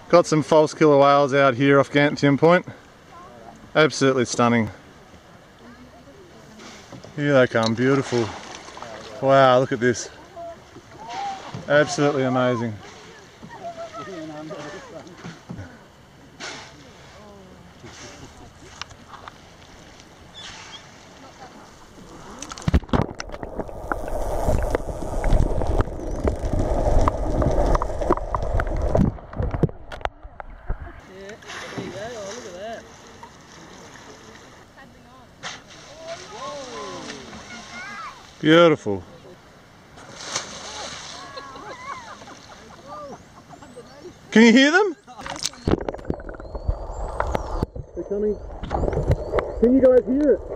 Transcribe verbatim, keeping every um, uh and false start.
Got some false killer whales out here off Gantian Point. Absolutely stunning. Here they come, beautiful. Wow, look at this. Absolutely amazing. Beautiful. Can you hear them? They're coming. Can you guys hear it?